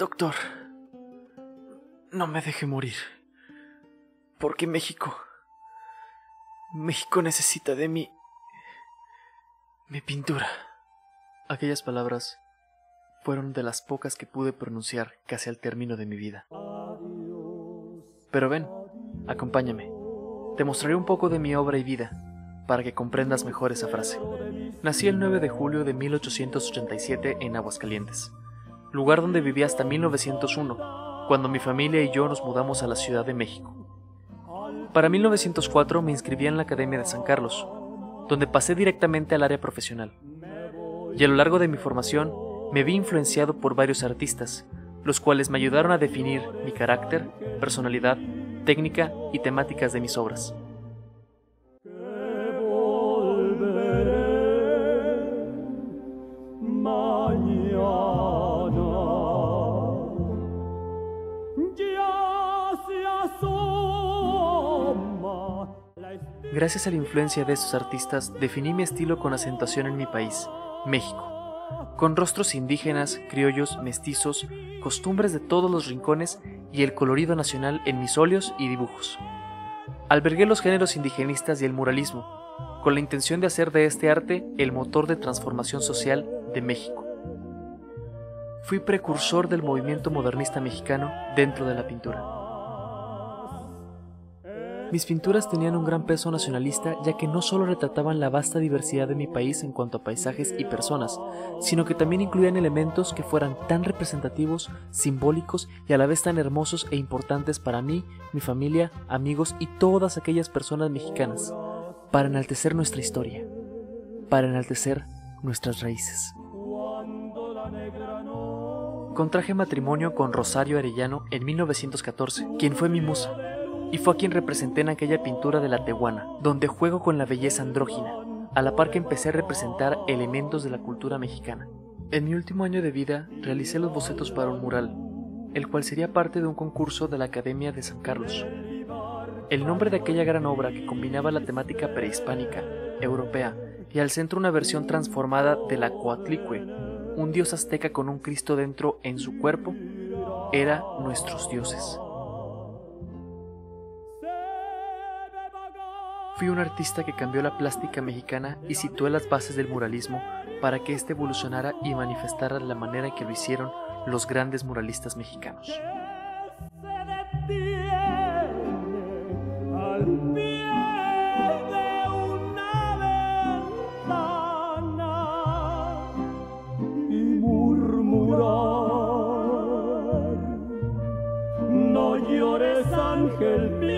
Doctor, no me deje morir, porque México necesita de mí, mi pintura. Aquellas palabras fueron de las pocas que pude pronunciar casi al término de mi vida. Pero ven, acompáñame. Te mostraré un poco de mi obra y vida, para que comprendas mejor esa frase. Nací el 9 de julio de 1887 en Aguascalientes, lugar donde viví hasta 1901, cuando mi familia y yo nos mudamos a la Ciudad de México. Para 1904 me inscribí en la Academia de San Carlos, donde pasé directamente al área profesional. Y a lo largo de mi formación me vi influenciado por varios artistas, los cuales me ayudaron a definir mi carácter, personalidad, técnica y temáticas de mis obras. Gracias a la influencia de estos artistas, definí mi estilo con acentuación en mi país, México, con rostros indígenas, criollos, mestizos, costumbres de todos los rincones y el colorido nacional en mis óleos y dibujos. Albergué los géneros indigenistas y el muralismo, con la intención de hacer de este arte el motor de transformación social de México. Fui precursor del movimiento modernista mexicano dentro de la pintura. Mis pinturas tenían un gran peso nacionalista, ya que no solo retrataban la vasta diversidad de mi país en cuanto a paisajes y personas, sino que también incluían elementos que fueran tan representativos, simbólicos y a la vez tan hermosos e importantes para mí, mi familia, amigos y todas aquellas personas mexicanas, para enaltecer nuestra historia, para enaltecer nuestras raíces. Contraje matrimonio con Rosario Arellano en 1914, quien fue mi musa, y fue a quien representé en aquella pintura de la Tehuana, donde juego con la belleza andrógina, a la par que empecé a representar elementos de la cultura mexicana. En mi último año de vida realicé los bocetos para un mural, el cual sería parte de un concurso de la Academia de San Carlos. El nombre de aquella gran obra, que combinaba la temática prehispánica, europea, y al centro una versión transformada de la Coatlicue, un dios azteca con un Cristo dentro en su cuerpo, era Nuestros Dioses. Fui un artista que cambió la plástica mexicana y situé las bases del muralismo para que éste evolucionara y manifestara de la manera en que lo hicieron los grandes muralistas mexicanos. No llores, ángel mío.